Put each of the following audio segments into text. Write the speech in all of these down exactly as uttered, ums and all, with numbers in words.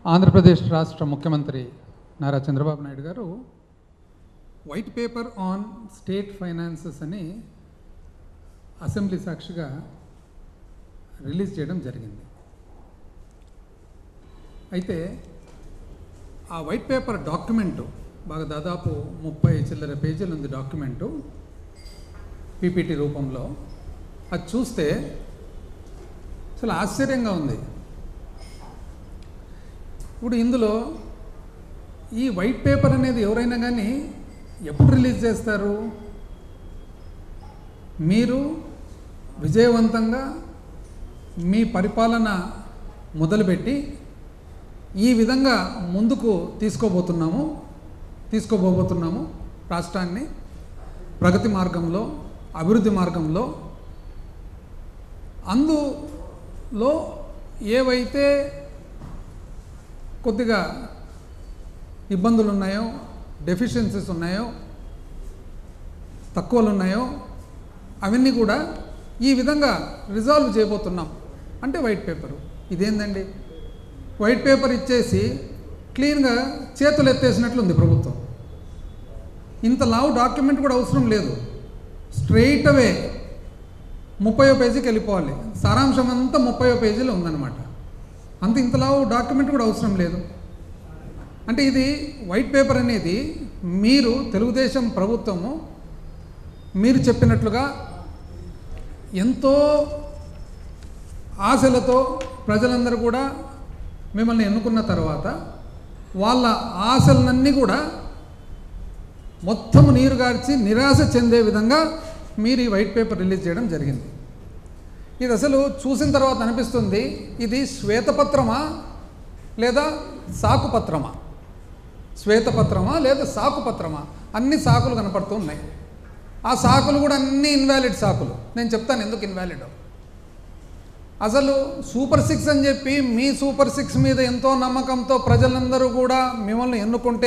ఆంధ్రప్రదేశ్ రాష్ట్ర ముఖ్యమంత్రి నారా చంద్రబాబు నాయుడు గారు white paper on state finances అని అసెంబ్లీ సాక్షిగా రిలీజ్ చేయడం జరిగింది. అయితే ఆ వైట్ పేపర్ డాక్యుమెంటు బాగా దాదాపు ముప్పై చిల్లర పేజీలు ఉంది డాక్యుమెంటు పీపీటీ రూపంలో. అది చూస్తే చాలా ఆశ్చర్యంగా ఉంది. ఇప్పుడు ఇందులో ఈ వైట్ పేపర్ అనేది ఎవరైనా కానీ ఎప్పుడు రిలీజ్ చేస్తారు? మీరు విజయవంతంగా మీ పరిపాలన మొదలుపెట్టి ఈ విధంగా ముందుకు తీసుకోబోతున్నాము తీసుకోబోతున్నాము రాష్ట్రాన్ని ప్రగతి మార్గంలో, అభివృద్ధి మార్గంలో. అందులో ఏవైతే కొద్దిగా ఇబ్బందులు ఉన్నాయో, డెఫిషియన్సీస్ ఉన్నాయో, తక్కువలు ఉన్నాయో అవన్నీ కూడా ఈ విధంగా రిజాల్వ్ చేయబోతున్నాం అంటే వైట్ పేపరు. ఇదేందండి, వైట్ పేపర్ ఇచ్చేసి క్లీన్గా చేతులు ఎత్తేసినట్లు ఉంది ప్రభుత్వం. ఇంత లావు డాక్యుమెంట్ కూడా అవసరం లేదు. స్ట్రెయిట్ అవే ముప్పయో పేజీకి వెళ్ళిపోవాలి. సారాంశం అంతా ముప్పయో పేజీలో ఉందన్నమాట. అంత ఇంత లావు డాక్యుమెంట్ కూడా అవసరం లేదు. అంటే ఇది వైట్ పేపర్ అనేది మీరు తెలుగుదేశం ప్రభుత్వము మీరు చెప్పినట్లుగా ఎంతో ఆశలతో ప్రజలందరూ కూడా మిమ్మల్ని ఎన్నుకున్న తర్వాత వాళ్ళ ఆశలన్నీ కూడా మొత్తం నీరుగార్చి నిరాశ చెందే విధంగా మీరు ఈ వైట్ పేపర్ రిలీజ్ చేయడం జరిగింది. ఇది అసలు చూసిన తర్వాత అనిపిస్తుంది, ఇది శ్వేతపత్రమా లేదా సాకుపత్రమా? శ్వేతపత్రమా లేదా సాకుపత్రమా? అన్ని సాకులు కనపడుతూ ఉన్నాయి. ఆ సాకులు కూడా అన్ని ఇన్వాలిడ్ సాకులు. నేను చెప్తాను ఎందుకు ఇన్వాలిడ్. అసలు సూపర్ సిక్స్ అని చెప్పి మీ సూపర్ సిక్స్ మీద ఎంతో నమ్మకంతో ప్రజలందరూ కూడా మిమ్మల్ని ఎన్నుకుంటే,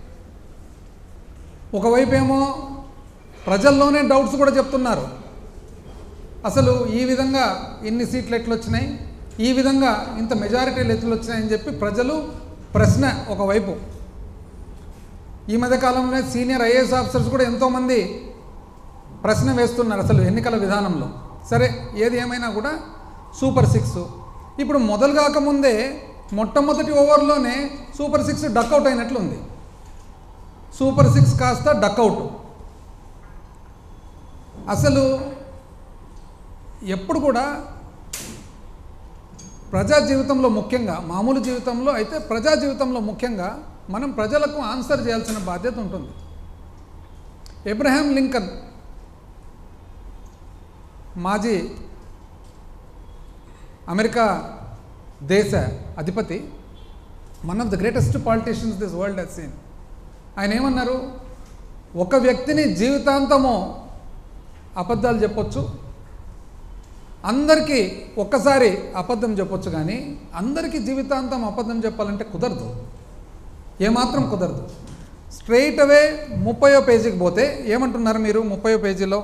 ఒకవైపు ఏమో ప్రజల్లోనే డౌట్స్ కూడా చెప్తున్నారు. అసలు ఈ విధంగా ఇన్ని సీట్లు ఎట్లు వచ్చినాయి, ఈ విధంగా ఇంత మెజారిటీలు ఎట్లు వచ్చినాయని చెప్పి ప్రజలు ప్రశ్న ఒకవైపు. ఈ మధ్యకాలంలో సీనియర్ ఐఏఎస్ ఆఫీసర్స్ కూడా ఎంతోమంది ప్రశ్న వేస్తున్నారు అసలు ఎన్నికల విధానంలో. సరే, ఏది ఏమైనా కూడా సూపర్ సిక్స్ ఇప్పుడు మొదలు కాకముందే మొట్టమొదటి ఓవర్లోనే సూపర్ సిక్స్ డక్అవుట్ అయినట్లు ఉంది. సూపర్ సిక్స్ కాస్త డక్అవుట్. అసలు ఎప్పుడు కూడా ప్రజా జీవితంలో ముఖ్యంగా, మామూలు జీవితంలో అయితే ప్రజా జీవితంలో ముఖ్యంగా మనం ప్రజలకు ఆన్సర్ చేయాల్సిన బాధ్యత ఉంటుంది. అబ్రహాం లింకన్ మాజీ అమెరికా దేశ అధిపతి, one of the greatest politicians this world has seen. ఆయన ఏమన్నారు, ఒక వ్యక్తిని జీవితాంతము అబద్ధాలు చెప్పొచ్చు, అందరికీ ఒక్కసారి అబద్ధం చెప్పొచ్చు, కానీ అందరికీ జీవితాంతం అబద్ధం చెప్పాలంటే కుదరదు, ఏమాత్రం కుదరదు. స్ట్రెయిట్ అవే ముప్పయో పేజీకి పోతే ఏమంటున్నారు మీరు? ముప్పయో పేజీలో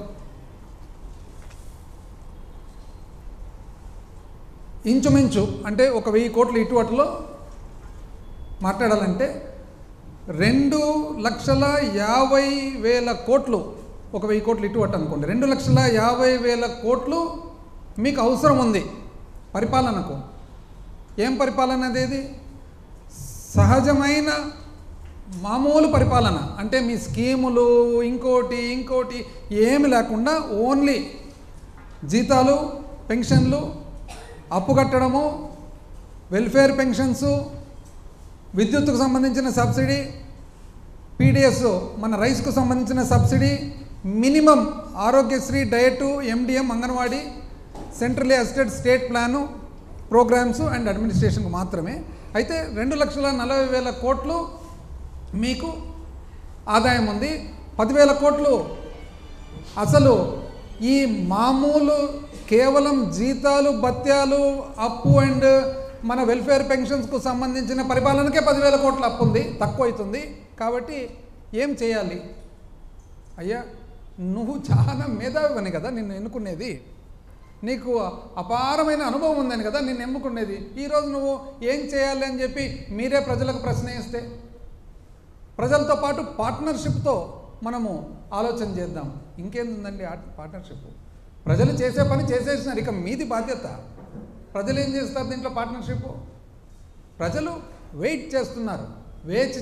ఇంచుమించు అంటే ఒక వెయ్యి కోట్లు ఇటు అటులో మాట్లాడాలంటే రెండు లక్షల యాభై వేల కోట్లు, ఒక వెయ్యి కోట్లు ఇటు అటు అనుకోండి, రెండు లక్షల యాభై వేల కోట్లు మీకు అవసరం ఉంది పరిపాలనకు. ఏం పరిపాలన అదేది? సహజమైన మామూలు పరిపాలన. అంటే మీ స్కీములు ఇంకోటి ఇంకోటి ఏమి లేకుండా ఓన్లీ జీతాలు, పెన్షన్లు, అప్పు కట్టడము, వెల్ఫేర్ పెన్షన్సు, విద్యుత్తుకు సంబంధించిన సబ్సిడీ, పీడిఎస్ మన రైస్కు సంబంధించిన subsidy, minimum Aarogyasri, diet, MDM, anganwadi, centrally assisted state plan, programmes and అడ్మినిస్ట్రేషన్కు మాత్రమే. అయితే రెండు లక్షల నలభై వేల కోట్లు మీకు ఆదాయం ఉంది. పదివేల కోట్లు అసలు ఈ మామూలు కేవలం జీతాలు, భత్యాలు, అప్పు అండ్ మన వెల్ఫేర్ పెన్షన్స్కు సంబంధించిన పరిపాలనకే పదివేల కోట్ల అప్పు ఉంది, తక్కువ అవుతుంది. కాబట్టి ఏం చేయాలి? అయ్యా, నువ్వు చాలా మేధావివని కదా నిన్ను ఎన్నుకునేది. నీకు అపారమైన అనుభవం ఉందని కదా నేను ఎన్నుకునేది. ఈరోజు నువ్వు ఏం చేయాలి అని చెప్పి మీరే ప్రజలకు ప్రశ్న వేస్తే, ప్రజలతో పాటు పార్ట్నర్షిప్తో మనము ఆలోచన చేద్దాం. ఇంకేందుందండి పార్ట్నర్షిప్? ప్రజలు చేసే పని చేసేసినారు, ఇక మీది బాధ్యత. ప్రజలు ఏం చేస్తారు దీంట్లో పార్ట్నర్షిప్? ప్రజలు వెయిట్ చేస్తున్నారు, వేచి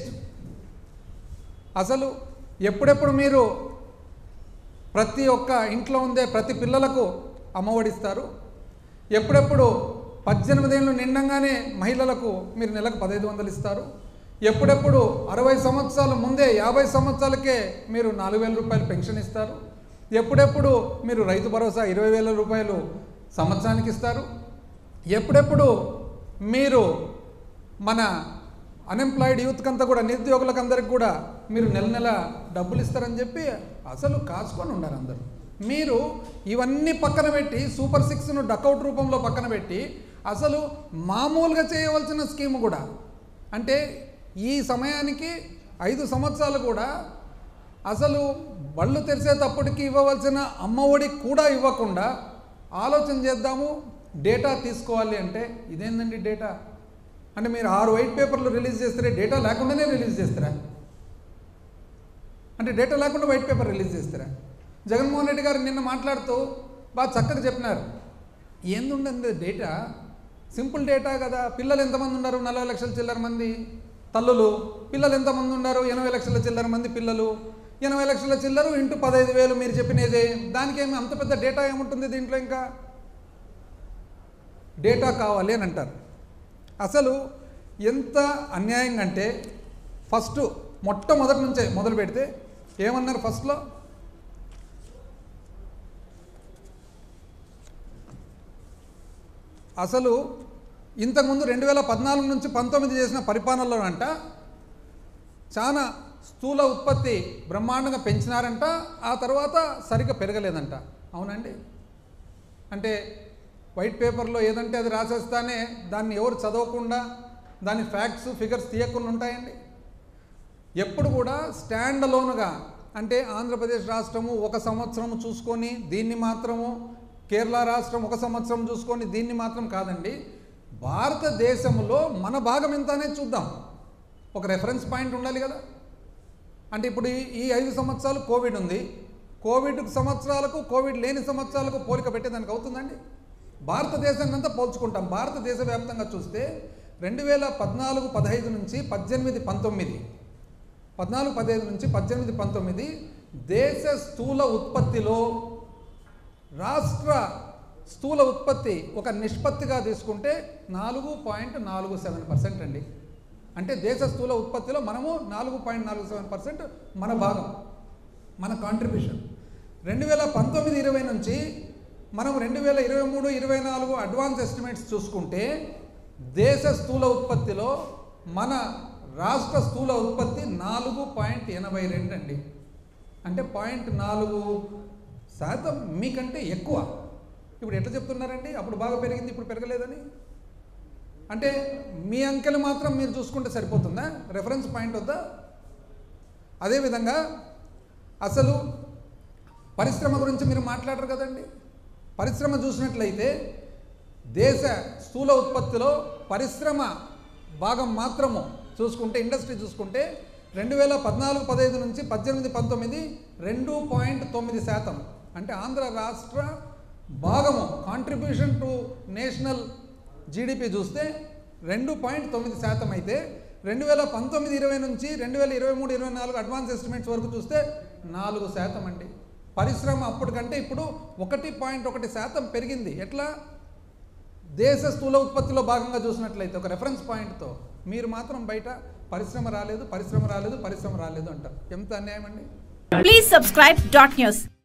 అసలు ఎప్పుడెప్పుడు మీరు ప్రతి ఒక్క ఇంట్లో ఉండే ప్రతి పిల్లలకు అమ్మఒడిస్తారు, ఎప్పుడెప్పుడు పద్దెనిమిది ఏళ్ళు నిండంగానే మహిళలకు మీరు నెలకు పదహైదు వందలు ఇస్తారు, ఎప్పుడెప్పుడు అరవై సంవత్సరాల ముందే యాభై సంవత్సరాలకే మీరు నాలుగు వేల రూపాయలు పెన్షన్ ఇస్తారు, ఎప్పుడెప్పుడు మీరు రైతు భరోసా ఇరవై వేల రూపాయలు సంవత్సరానికి ఇస్తారు, ఎప్పుడెప్పుడు మీరు మన అన్ఎంప్లాయిడ్ యూత్కి అంతా కూడా నిరుద్యోగులకు అందరికి కూడా మీరు నెల నెల డబ్బులు ఇస్తారని చెప్పి అసలు కాచుకొని ఉన్నారు అందరూ. మీరు ఇవన్నీ పక్కన పెట్టి సూపర్ సిక్స్ను డకౌట్ రూపంలో పక్కన పెట్టి అసలు మామూలుగా చేయవలసిన స్కీమ్ కూడా, అంటే ఈ సమయానికి ఐదు సంవత్సరాలు కూడా అసలు బళ్ళు తెరిచేటప్పటికి ఇవ్వవలసిన అమ్మఒడి కూడా ఇవ్వకుండా ఆలోచన చేద్దాము డేటా తీసుకోవాలి అంటే ఇదేందండి డేటా? అంటే మీరు ఆరు వైట్ పేపర్లు రిలీజ్ చేస్తారే, డేటా లేకుండానే రిలీజ్ చేస్తారా? అంటే డేటా లేకుండా వైట్ పేపర్ రిలీజ్ చేస్తారా? జగన్మోహన్ రెడ్డి గారు నిన్న మాట్లాడుతూ బాగా చక్కగా చెప్పినారు, ఏందుండండి డేటా, సింపుల్ డేటా కదా. పిల్లలు ఎంతమంది ఉన్నారు? నలభై లక్షల చిల్లర మంది తల్లులు. పిల్లలు ఎంతమంది ఉన్నారు? ఎనభై లక్షల చిల్లర మంది పిల్లలు. ఎనభై లక్షల చిల్లరు ఇంటూ పదహైదు వేలు మీరు చెప్పినదే. దానికేమి అంత పెద్ద డేటా ఏముంటుంది దీంట్లో? ఇంకా డేటా కావాలి అని అంటారు. అసలు ఎంత అన్యాయంగా అంటే ఫస్ట్ మొట్టమొదటి నుంచే మొదలు పెడితే ఏమన్నారు ఫస్ట్లో? అసలు ఇంతకుముందు రెండు వేల పద్నాలుగు నుంచి పంతొమ్మిది చేసిన పరిపాలనలో అంట చాలా స్థూల ఉత్పత్తి బ్రహ్మాండంగా పెంచినారంట, ఆ తర్వాత సరిగ్గా పెరగలేదంట. అవునండి? అంటే వైట్ పేపర్లో ఏదంటే అది రాసేస్తానే దాన్ని ఎవరు చదవకుండా దాని ఫ్యాక్ట్స్ ఫిగర్స్ తీయకుండా ఉంటాయండి. ఎప్పుడు కూడా స్టాండ్ అలోన్గా, అంటే ఆంధ్రప్రదేశ్ రాష్ట్రము ఒక సంవత్సరం చూసుకొని దీన్ని మాత్రము, కేరళ రాష్ట్రం ఒక సంవత్సరం చూసుకొని దీన్ని మాత్రం కాదండి, భారతదేశంలో మన భాగం ఎంత అనేది చూద్దాం. ఒక రెఫరెన్స్ పాయింట్ ఉండాలి కదా. అంటే ఇప్పుడు ఈ ఐదు సంవత్సరాలు కోవిడ్ ఉంది, కోవిడ్ సంవత్సరాలకు కోవిడ్ లేని సంవత్సరాలకు పోలిక పెట్టేదానికి అవుతుందండి? భారతదేశాన్ని అంతా పోల్చుకుంటాం. భారతదేశ వ్యాప్తంగా చూస్తే రెండు వేల పద్నాలుగు పదహైదు నుంచి పద్దెనిమిది పంతొమ్మిది పద్నాలుగు పదహైదు నుంచి పద్దెనిమిది పంతొమ్మిది దేశ స్థూల ఉత్పత్తిలో రాష్ట్ర స్థూల ఉత్పత్తి ఒక నిష్పత్తిగా తీసుకుంటే నాలుగు పాయింట్ నాలుగు సెవెన్ పర్సెంట్ అండి. అంటే దేశ స్థూల ఉత్పత్తిలో మనము నాలుగు పాయింట్ నాలుగు సెవెన్ పర్సెంట్ మన భాగం, మన కాంట్రిబ్యూషన్. రెండు వేల పంతొమ్మిది ఇరవై నుంచి మనం రెండు వేల ఇరవై మూడు ఇరవై నాలుగు అడ్వాన్స్ ఎస్టిమేట్స్ చూసుకుంటే దేశ స్థూల ఉత్పత్తిలో మన రాష్ట్ర స్థూల ఉత్పత్తి నాలుగు పాయింట్ ఎనభై రెండు అండి. అంటే పాయింట్ నాలుగు శాతం మీకంటే ఎక్కువ. ఇప్పుడు ఎట్లా చెప్తున్నారండి అప్పుడు బాగా పెరిగింది ఇప్పుడు పెరగలేదని? అంటే మీ అంకెలు మాత్రం మీరు చూసుకుంటే సరిపోతుందా? రెఫరెన్స్ పాయింట్ వద్దా? అదేవిధంగా అసలు పరిశ్రమ గురించి మీరు మాట్లాడరు కదండి. పరిశ్రమ చూసినట్లయితే దేశ స్థూల ఉత్పత్తిలో పరిశ్రమ భాగం మాత్రము చూసుకుంటే, ఇండస్ట్రీ చూసుకుంటే రెండు వేల పద్నాలుగు పదహైదు నుంచి పద్దెనిమిది పంతొమ్మిది రెండు పాయింట్ తొమ్మిది శాతం. అంటే ఆంధ్ర రాష్ట్ర భాగము కాంట్రిబ్యూషన్ టు నేషనల్ జీడిపి చూస్తే రెండు పాయింట్ తొమ్మిది శాతం అయితే రెండు వేల పంతొమ్మిది ఇరవై నుంచి రెండు వేల ఇరవై మూడు ఇరవై నాలుగు అడ్వాన్స్ ఎస్టిమేట్స్ వరకు చూస్తే నాలుగు శాతం అండి. పరిశ్రమ అప్పటికంటే ఇప్పుడు ఒకటి పాయింట్ ఒకటి శాతం పెరిగింది. ఎట్లా? దేశ స్థూల ఉత్పత్తిలో భాగంగా చూసినట్లయితే ఒక రెఫరెన్స్ పాయింట్తో. మీరు మాత్రం బయట పరిశ్రమ రాలేదు పరిశ్రమ రాలేదు పరిశ్రమ రాలేదు అంటారు. ఎంత అన్యాయం అండి. Please subscribe dot news.